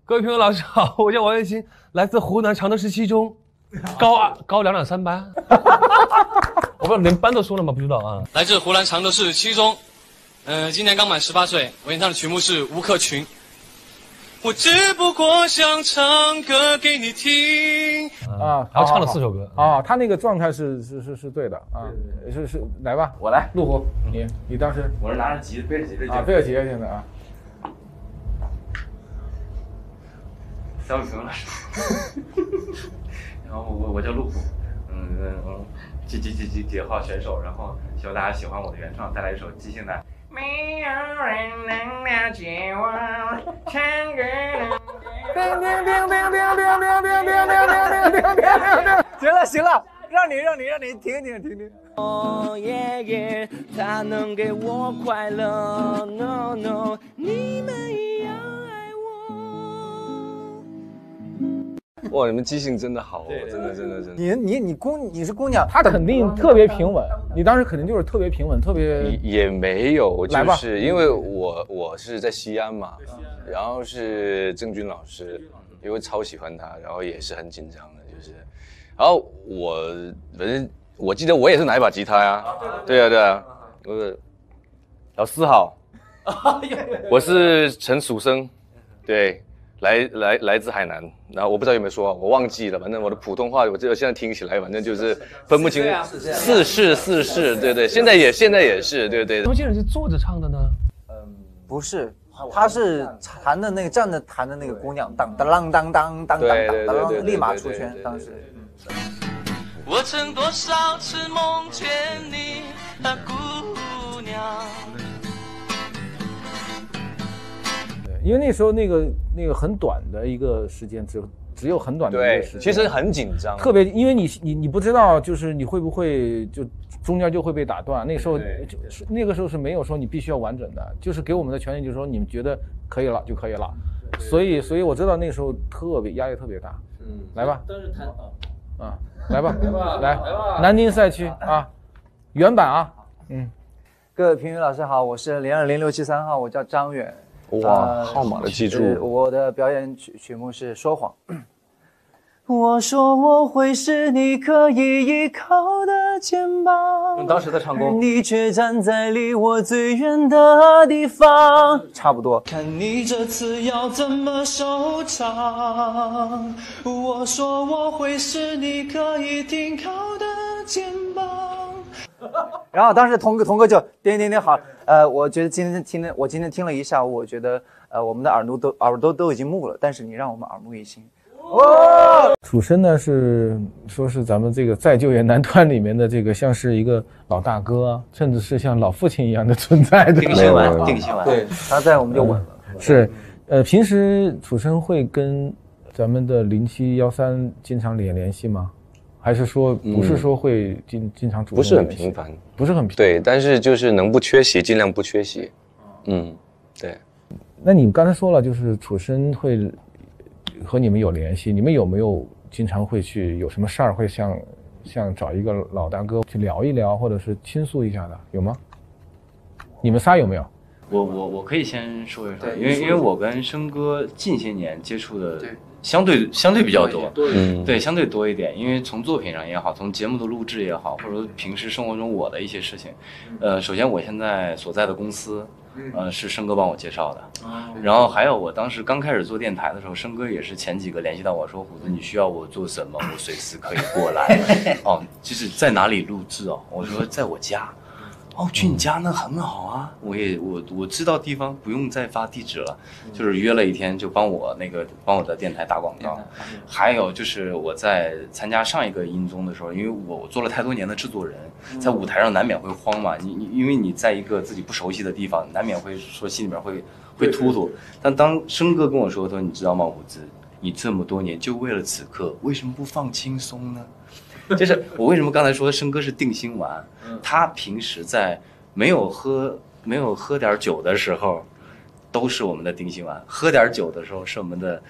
各位评委老师好，我叫王栎鑫，来自湖南常德市七中，高2.3班。我不知道连班都说了吗？不知道啊。 来自湖南常德市七中，今年刚满18岁。我演唱的曲目是《吴克群》。我只不过想唱歌给你听啊，然后唱了4首歌啊，他那个状态是对的啊，是来吧， 我来， 陆虎，你当时我是拿着吉背着吉啊，背着吉现在啊。 3位评委老师，然后我叫陆虎，几号选手，然后希望大家喜欢我的原创，带来一首即兴的。没有人能了解我，唱歌行了，让你停。 哦耶耶，他能给我快乐 ，No No， 你们也要爱我。 哇，你们记性真的好，真的。 你是姑娘，她肯定特别平稳，你当时肯定就是特别平稳，特别也没有，就是因为我是在西安嘛，然后是郑钧老师，因为超喜欢他，然后也是很紧张的，就是，然后反正我记得我也是拿一把吉他呀，对啊，老师好，我是陈蜀生，对。来自海南，然后我不知道有没有说，我忘记了，反正我的普通话，我现在听起来，反正就是分不清四市，对，现在也是，对。 怎么竟然是坐着唱的呢？ 不是，他是弹的那个站着弹的那个姑娘，当，立马出圈，当时。 我曾多少次梦见你，姑娘。 因为那时候那个很短的一个时间，只有很短的一个时间， 其实很紧张， 特别，因为你不知道，就是你会不会就中间就会被打断。那个时候是没有说你必须要完整的，就是给我们的权利，就是说你们觉得可以了就可以了。所以我知道那时候压力特别大。来吧， 当时弹来吧，来南京赛区啊，原版啊， 各位评委老师好，我是020673号，我叫张远。 哇，号码都记住。 我的表演曲目是《说谎》。我说我会是你可以依靠的肩膀， 用当时的唱功， 你却站在离我最远的地方。差不多。看你这次要怎么收场？我说我会是你可以停靠的肩膀。然后当时童哥就点好，我觉得今天听了一下午，我觉得我们的耳朵都已经木了，但是你让我们耳目一新。 楚生呢是咱们这个再就业男团里面的这个像是一个老大哥，甚至是像老父亲一样的存在的。 定心丸， 对，他在我们就稳了。 是，平时楚生会跟咱们的0713经常联系吗？还是说不是说会经常主动？ 不是很频繁， 不是很频繁。 对，但是就是能不缺席尽量不缺席。对。 那你们刚才说了，就是楚生会和你们有联系，你们有没有经常会去有什么事儿会像找一个老大哥去聊一聊，或者是倾诉一下的，有吗？你们仨有没有？ 我可以先说一说，因为我跟生哥近些年接触的相对比较多，对，相对多一点。因为从作品上也好，从节目的录制也好，或者说平时生活中我的一些事情，首先我现在所在的公司，是生哥帮我介绍的，然后还有我当时刚开始做电台的时候，生哥也是前几个联系到我说，虎子你需要我做什么，我随时可以过来。就是在哪里录制哦？我说在我家。去你家那很好啊，我知道地方，不用再发地址了，就是约了一天就帮我的电台打广告。还有就是我在参加上一个音综的时候，因为我做了太多年的制作人，在舞台上难免会慌嘛，因为你在一个自己不熟悉的地方，难免会说心里边会突突。但当生哥跟我说你知道吗，虎子，你这么多年就为了此刻，为什么不放轻松呢？就是我为什么刚才说生哥是定心丸，他平时在没有喝点酒的时候，都是我们的定心丸；喝点酒的时候是我们的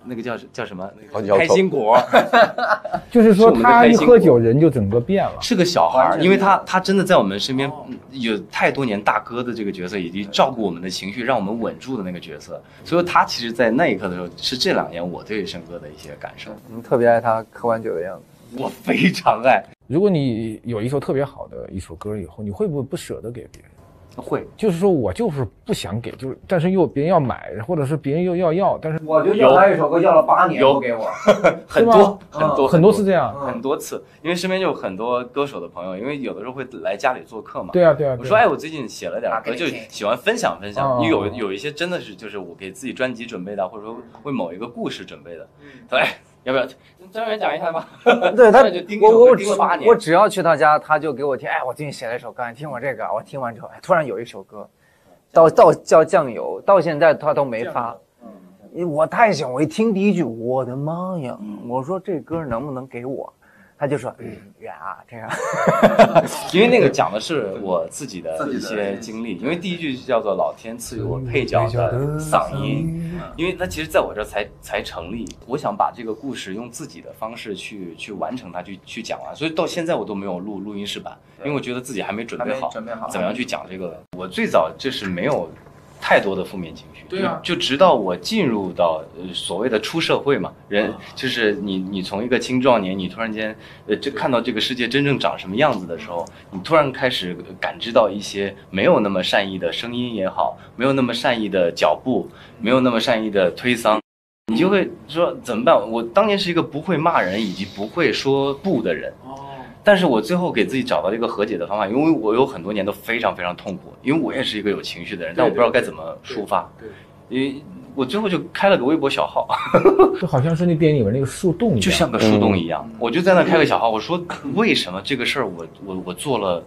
那个叫什么？那个摇头开心果， 就是说他一喝酒人就整个变了。 是个小孩儿，因为他真的在我们身边有太多年大哥的这个角色，以及照顾我们的情绪，让我们稳住的那个角色。所以他其实，在那一刻的时候，是这2年我对申哥的一些感受。 你特别爱他喝完酒的样子。 我非常爱。 如果你有一首特别好的一首歌以后，你会不会不舍得给别人？ 会， 就是说我就是不想给，就是但是又别人要买，或者是别人又要，但是我就要他一首歌，要了8年不给我， 很多次这样， 很多次，因为身边就有很多歌手的朋友，因为有的时候会来家里做客嘛。 对啊。 我说我最近写了点歌，就喜欢分享。你有一些真的是就是我给自己专辑准备的，或者说为某一个故事准备的。对，要不要专门讲一下吧？ 对他， 我只要去他家，他就给我听。我最近写了一首歌，你听我这个。我听完之后，突然有一首歌，叫酱油，到现在他都没发。我太喜欢，我一听第一句，我的妈呀！我说这歌能不能给我？他就说远啊，这样。 因为那个讲的是我自己的一些经历，因为第一句叫做老天赐予我配角的嗓音，因为它其实在我这才成立。我想把这个故事用自己的方式去完成它，去讲完，所以到现在我都没有录音室版，因为我觉得自己还没准备好怎么样去讲这个。我最早就是没有太多的负面情绪，就直到我进入到所谓的出社会嘛，人就是你从一个青壮年，你突然间就看到这个世界真正长什么样子的时候，你突然开始感知到一些没有那么善意的声音也好，没有那么善意的脚步，没有那么善意的推搡，你就会说怎么办？我当年是一个不会骂人以及不会说不的人。但是我最后给自己找到一个和解的方法，因为我有很多年都非常非常痛苦，因为我也是一个有情绪的人，但我不知道该怎么抒发。因为我最后就开了个微博小号， 就好像是那电影里面那个树洞一样， 就像个树洞一样。我就在那开个小号，我说为什么这个事儿我做了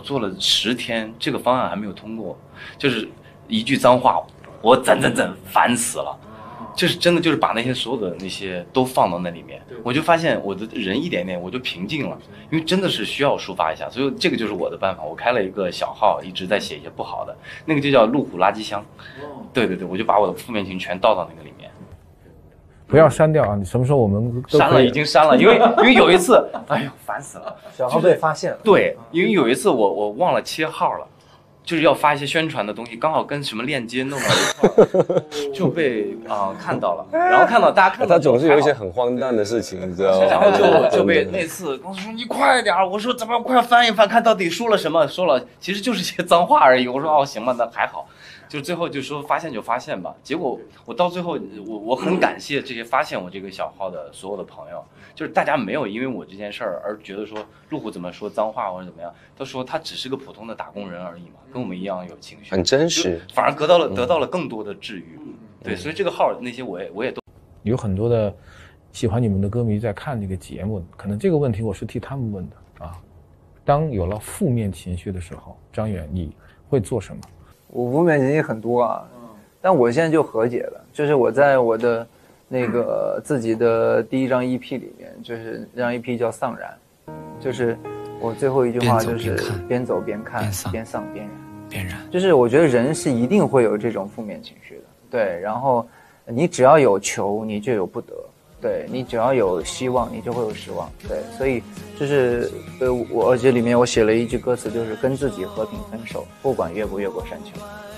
10天，这个方案还没有通过，就是一句脏话，我怎烦死了。就是真的就是把那些所有的那些都放到那里面，我就发现我的人一点点我就平静了，因为真的是需要抒发一下，所以这个就是我的办法。我开了一个小号，一直在写一些不好的，那个就叫路虎垃圾箱。对，我就把我的负面情全倒到那个里面。 不要删掉啊！你什么时候我们都删了，已经删了，因为有一次，哎呦烦死了， 小号被发现了。 对，因为有一次我忘了切号了。就是要发一些宣传的东西，刚好跟什么链接弄到一块，就被看到了，然后看到大家看到他总是有一些很荒诞的事情，你知道吗？ 然后就被那次公司说你快点，我说怎么快翻一翻，看到底说了什么，说了其实就是些脏话而已。我说行吧，那还好。就最后就说发现就发现吧，结果我到最后我很感谢这些发现我这个小号的所有的朋友，就是大家没有因为我这件事儿而觉得说路虎怎么说脏话或者怎么样，他说他只是个普通的打工人而已嘛，跟我们一样有情绪， 很真实， 反而得到了更多的治愈。对，所以这个号那些我也都有很多的喜欢你们的歌迷在看这个节目，可能这个问题我是替他们问的啊。当有了负面情绪的时候，张远你会做什么？ 我负面情绪很多啊，但我现在就和解了，就是我在我的那个自己的第一张 EP 里面，就是这张 EP 叫丧然，就是我最后一句话就是边走边看，边丧边燃，就是我觉得人是一定会有这种负面情绪的，对，然后你只要有求，你就有不得。对，你只要有希望，你就会有失望。对，所以就是我这里面我写了一句歌词，就是跟自己和平分手，不管越不越过山丘。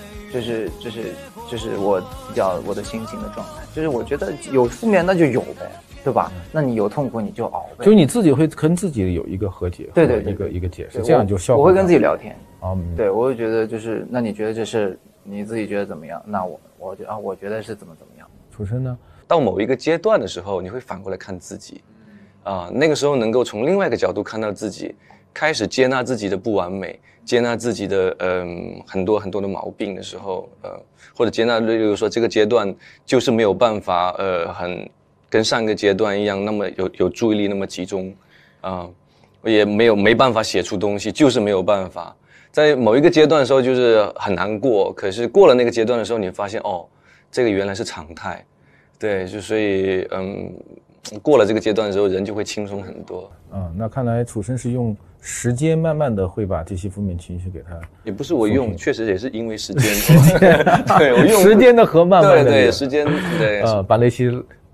就是我比较我的心情的状态，就是我觉得有负面那就有呗，对吧？那你有痛苦你就熬呗。 就是你自己会跟自己有一个和解， 对， 一个解释，这样就效果。 我会跟自己聊天啊， 对，我会觉得就是那你觉得这事你自己觉得怎么样？那我觉得我觉得是怎么样。 楚生呢？ 到某一个阶段的时候，你会反过来看自己，那个时候能够从另外一个角度看到自己，开始接纳自己的不完美，接纳自己的很多的毛病的时候，或者接纳，例如说这个阶段就是没有办法很跟上个阶段一样那么有注意力那么集中，也没办法写出东西，就是没有办法。在某一个阶段的时候就是很难过，可是过了那个阶段的时候，你发现这个原来是常态。对，所以过了这个阶段的时候，人就会轻松很多。 那看来楚生是用时间慢慢的会把这些负面情绪给他。 也不是我用，确实也是因为时间。对，我用时间的河慢慢的。 对，时间对。 把那些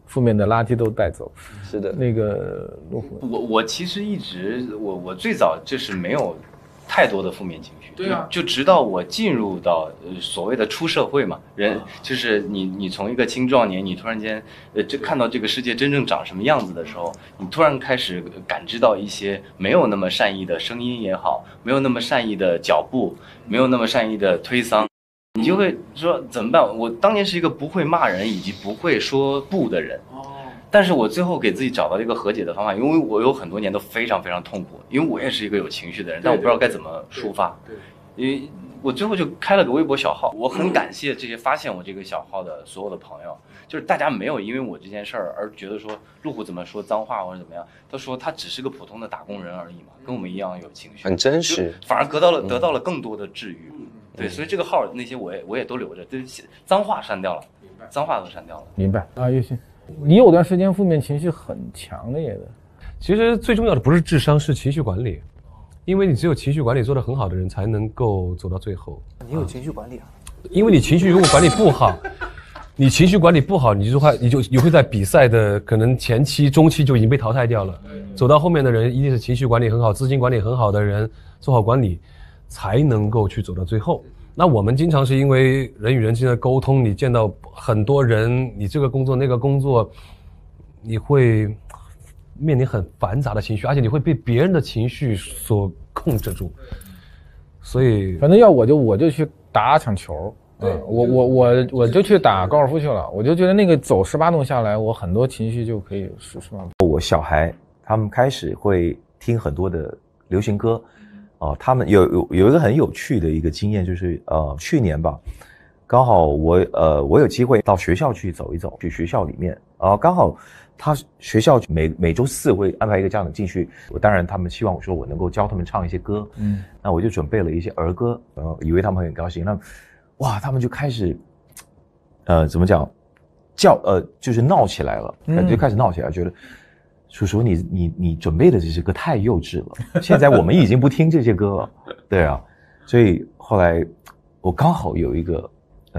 负面的垃圾都带走。 是的， 那个陆虎， 我其实一直我最早就是没有太多的负面情绪， 对啊， 就直到我进入到所谓的出社会嘛，人就是你从一个青壮年，你突然间就看到这个世界真正长什么样子的时候，你突然开始感知到一些没有那么善意的声音也好，没有那么善意的脚步，没有那么善意的推搡，你就会说怎么办？我当年是一个不会骂人以及不会说不的人。但是我最后给自己找到一个和解的方法，因为我有很多年都非常非常痛苦，因为我也是一个有情绪的人，但我不知道该怎么抒发。对，因为我最后就开了个微博小号，我很感谢这些发现我这个小号的所有的朋友，就是大家没有因为我这件事儿而觉得说陆虎怎么说脏话或者怎么样，他说他只是个普通的打工人而已嘛，跟我们一样有情绪， 很真实， 反而得到了更多的治愈。对，所以这个号那些我也都留着，就是脏话删掉了，脏话都删掉了。 明白啊，玉鑫。你有段时间负面情绪很强的也的， 其实最重要的不是智商，是情绪管理，因为你只有情绪管理做得很好的人，才能够走到最后。 你有情绪管理啊？ 因为你情绪如果管理不好，你情绪管理不好，你会在比赛的可能前期、中期就已经被淘汰掉了。走到后面的人，一定是情绪管理很好、资金管理很好的人，做好管理，才能够去走到最后。那我们经常是因为人与人之间的沟通，你见到很多人，你这个工作那个工作，你会面临很繁杂的情绪，而且你会被别人的情绪所控制住。所以， 反正要我就去打场球，我就去打高尔夫去了。我就觉得那个走18洞下来，我很多情绪就可以释放。 我小孩他们开始会听很多的流行歌。他们有一个很有趣的一个经验，就是去年吧，刚好我有机会到学校去走一走，去学校里面刚好他学校每周4会安排一个这样的进去，当然他们希望我说我能够教他们唱一些歌，那我就准备了一些儿歌，以为他们很高兴，那哇他们就开始怎么讲就是闹起来了，感觉开始闹起来，觉得。叔叔，你准备的这些歌太幼稚了，现在我们已经不听这些歌了，对啊，所以后来我刚好有一个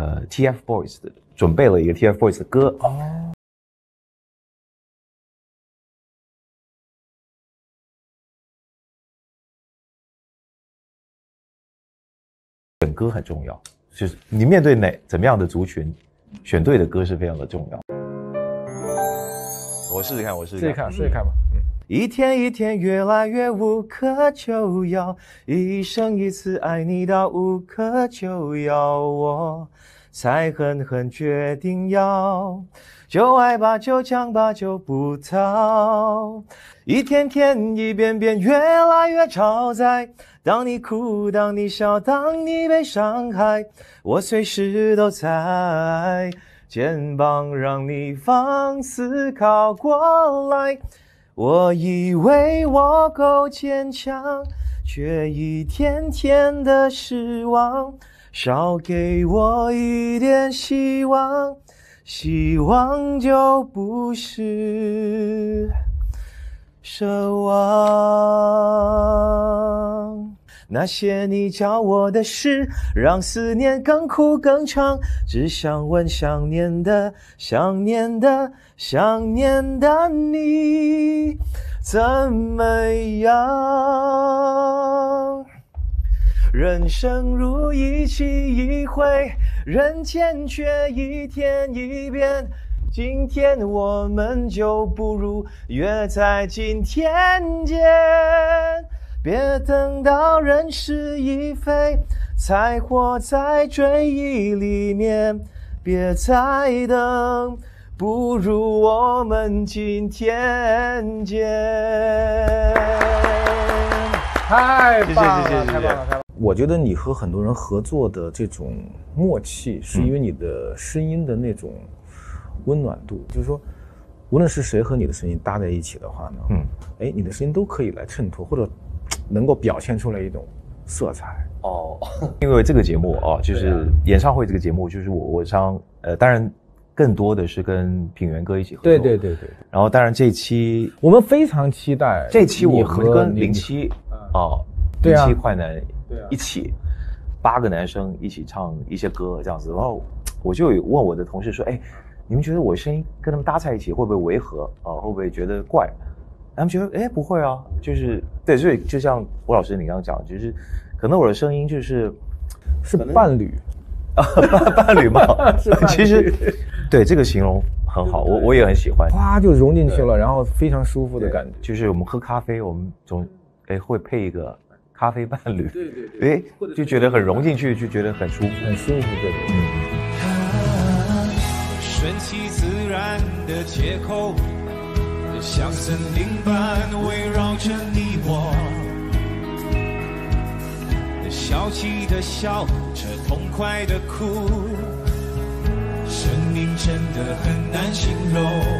TFBOYS 的准备了一个 TFBOYS 的歌选歌很重要，就是你面对怎么样的族群，选对的歌是非常的重要。我试试看吧。一天一天越来越无可救药，一生一次爱你到无可救药，我才狠狠决定要就爱吧，就讲吧，就不逃。一天天一遍遍越来越超载，当你哭，当你笑，当你被伤害，我随时都在肩膀让你放肆靠过来，我以为我够坚强，却一天天的失望，少给我一点希望，希望就不是奢望。那些你教我的事，让思念更苦更长，只想问想念的你怎么样？人生如一期一会，人间却一天一变，今天我们就不如约在今天见，别等到人事已非，才活在追忆里面，别再等，不如我们今天见。 太棒了， 谢谢太棒了，太棒了！我觉得你和很多人合作的这种默契，是因为你的声音的那种温暖度，就是说，无论是谁和你的声音搭在一起的话呢，你的声音都可以来衬托或者能够表现出来一种色彩。 因为这个节目就是演唱会这个节目，就是我当然更多的是跟品源哥一起合作。对。然后当然这一期我们非常期待， 这期我们跟0707快男一起8个男生一起唱一些歌这样子。然后我就问我的同事说， 你们觉得我声音跟他们搭在一起会不会违和啊？会不会觉得怪？他们觉得不会啊，就是对，所以就像吴老师你刚刚讲，就是可能我的声音是伴侣啊，伴侣嘛，其实对这个形容很好，我也很喜欢， 哗就融进去了，然后非常舒服的感觉。 就是我们喝咖啡，我们总会配一个咖啡伴侣，对，就觉得很融进去，就觉得很舒服， 很舒服，对。 顺其自然的借口，像森林般围绕着你我，笑气的笑着，痛快的哭，生命真的很难形容。